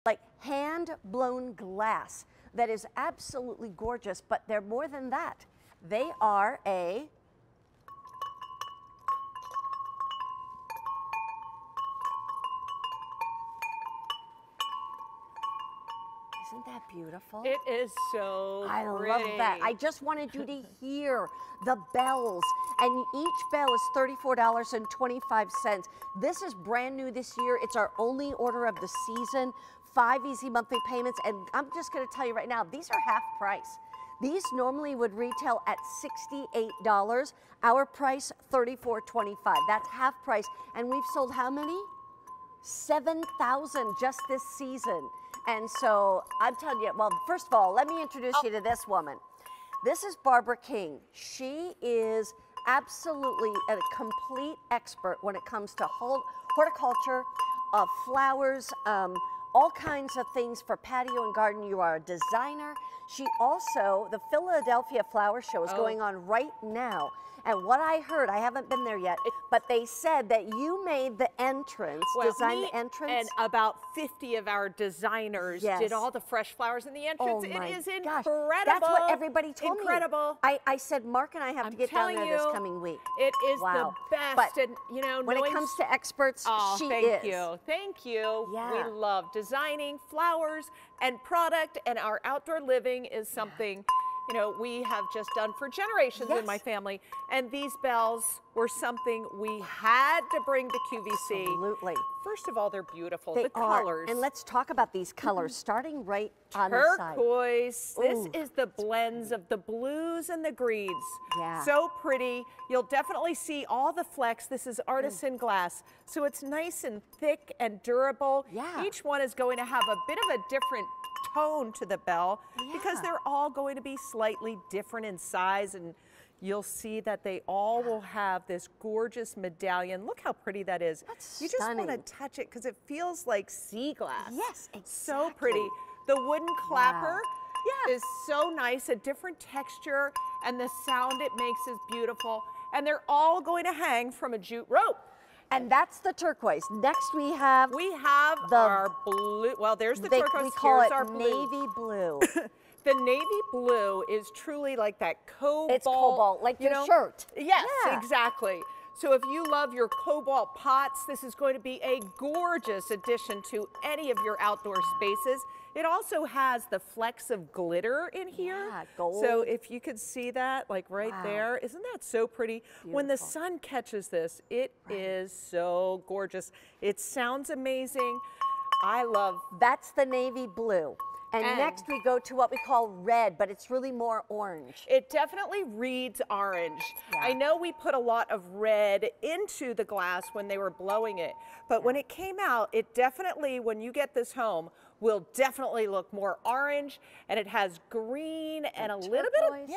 like hand-blown glass that is absolutely gorgeous, but they're more than that. They are a Isn't that beautiful? It is so I pretty. love that. I just wanted you to hear the bells, and each bell is $34.25. This is brand new this year. It's our only order of the season. 5 easy monthly payments, and I'm just going to tell you right now, these are half price. These normally would retail at $68. Our price, $34.25. That's half price, and we've sold how many? 7,000 just this season. And so I'm telling you, well, first of all, let me introduce you to this woman. This is Barbara King. She is absolutely a complete expert when it comes to horticulture, flowers, all kinds of things for patio and garden. You are a designer. She also, the Philadelphia Flower Show is going on right now. And what I heard, I haven't been there yet, but they said that you made the entrance, designed the entrance. And about 50 of our designers did all the fresh flowers in the entrance. Oh my it is gosh. incredible. That's what everybody told me. Incredible. I said, Mark and I have to get down there this coming week. It is the best. But and, you know, when it comes to experts, she is. Thank you. Thank you. Yeah. We love designing flowers and product, and our outdoor living is something you know, we have just done for generations in my family. And these bells were something we had to bring to QVC. Absolutely. First of all, they're beautiful. They the colors. And let's talk about these colors, starting right on the side. Turquoise. This is the blends of the blues and the greens. Yeah. So pretty. You'll definitely see all the flecks. This is artisan glass. So it's nice and thick and durable. Yeah. Each one is going to have a bit of a different tone to the bell because they're all going to be slightly different in size, and you'll see that they all will have this gorgeous medallion. Look how pretty that is. That's you just stunning. want to touch it because it feels like sea glass. Yes, exactly. So pretty. The wooden clapper is so nice, a different texture, and the sound it makes is beautiful. And they're all going to hang from a jute rope. And that's the turquoise. Next we have our blue. Well, there's the turquoise. We call Here's it our blue. navy blue. The navy blue is truly like that cobalt. It's cobalt, like your shirt. Yes, exactly. So if you love your cobalt pots, this is going to be a gorgeous addition to any of your outdoor spaces. It also has the flecks of glitter in here. Yeah, gold. So if you could see that, like right there, isn't that so pretty? Beautiful. When the sun catches this, it is so gorgeous. It sounds amazing. I love. That's the navy blue. And next we go to what we call red, but it's really more orange. It definitely reads orange. Yeah. I know we put a lot of red into the glass when they were blowing it, but when it came out, it definitely, when you get this home, will definitely look more orange, and it has green and a little bit of, turquoise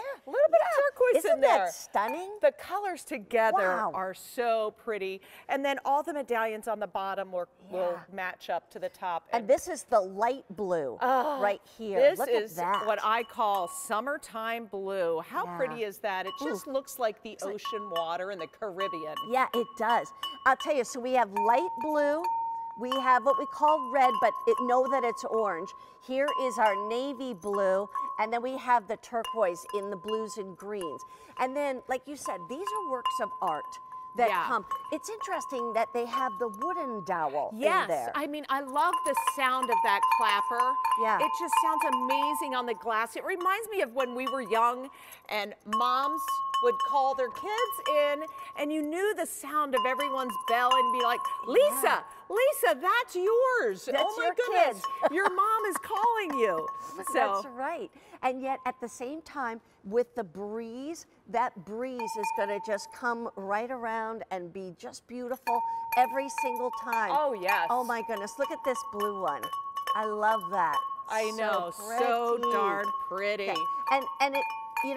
Isn't in there. That stunning? The colors together are so pretty. And then all the medallions on the bottom will match up to the top. And this is the light blue right here. This Look is at that. what I call summertime blue. How pretty is that? It just looks like the ocean water in the Caribbean. Yeah, it does. I'll tell you, so we have light blue, we have what we call red, but know that it's orange. Here is our navy blue, and then we have the turquoise in the blues and greens. And then, like you said, these are works of art that come. It's interesting that they have the wooden dowel in there. Yes, I mean, I love the sound of that clapper. Yeah. It just sounds amazing on the glass. It reminds me of when we were young and moms would call their kids in, and you knew the sound of everyone's bell and be like, Lisa, Lisa, that's yours. That's oh my your goodness, kid. your mom is calling you. That's right. And yet at the same time, with the breeze, that breeze is gonna just come right around and be just beautiful every single time. Oh yes. Oh my goodness, look at this blue one. I love that. I know, so darn pretty. Yeah. And it, you know,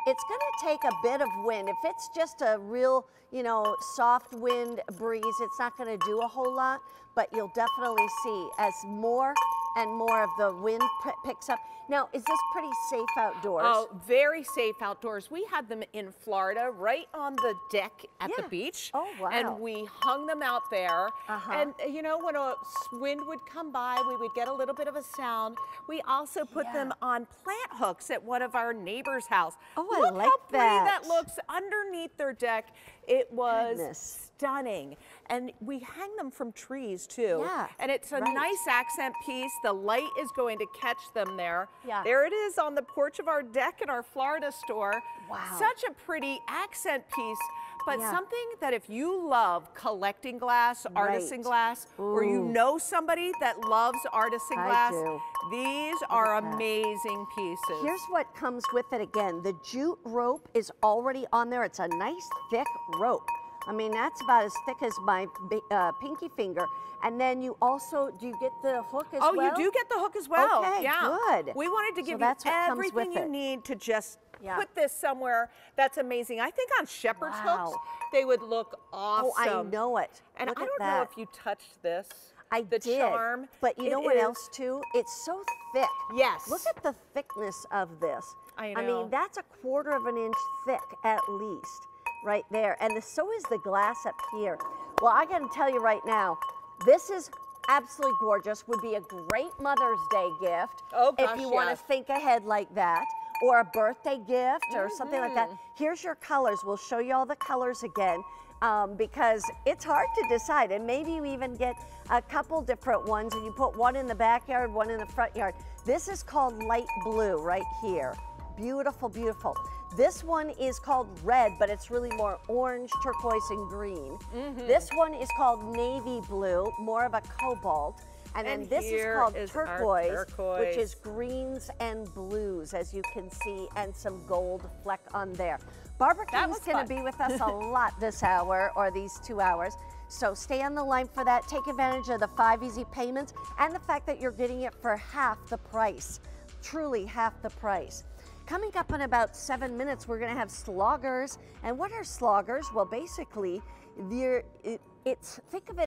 it's going to take a bit of wind. If it's just a real, you know, soft wind breeze, it's not going to do a whole lot, but you'll definitely see as more and more of the wind picks up. Now, is this pretty safe outdoors? Oh, very safe outdoors. We had them in Florida, right on the deck at the beach. Oh, wow. And we hung them out there. And, you know, when a wind would come by, we would get a little bit of a sound. We also put them on plant hooks at one of our neighbor's house. Oh, Look I like how pretty that. that looks underneath their deck. It was Goodness. stunning. And we hang them from trees too. Yeah, And it's a nice accent piece. The light is going to catch them there. Yeah. There it is on the porch of our deck in our Florida store. Wow. Such a pretty accent piece, but something that if you love collecting glass, artisan glass, or you know somebody that loves artisan glass, do. these are amazing pieces. Here's what comes with it again. The jute rope is already on there. It's a nice thick rope. I mean, that's about as thick as my pinky finger. And then you also, do you get the hook as well? Oh, you do get the hook as well. Okay, yeah. good. We wanted to give that's you what comes everything with you it. need to just put this somewhere. That's amazing. I think on shepherd's hooks, they would look awesome. Oh, I know it. And Look I at don't that. know if you touched this. I the did, charm. but you know what else too? It's so thick. Yes. Look at the thickness of this. I I know. mean, that's a 1/4 of an inch thick at least, right there. And so is the glass up here. Well, I got to tell you right now, this is absolutely gorgeous. Would be a great Mother's Day gift if you want to think ahead like that, or a birthday gift or something like that. Here's your colors. We'll show you all the colors again. Because it's hard to decide, and maybe you even get a couple different ones and you put one in the backyard, one in the front yard. This is called light blue right here. Beautiful, beautiful. This one is called red, but it's really more orange, turquoise, and green. This one is called navy blue, more of a cobalt. And then this is called turquoise, which is greens and blues, as you can see, and some gold fleck on there. Barbara King's going to be with us a lot this hour, or these 2 hours. So stay on the line for that. Take advantage of the 5 easy payments and the fact that you're getting it for half the price, truly half the price. Coming up in about 7 minutes, we're going to have sloggers. And what are sloggers? Well, basically, think of it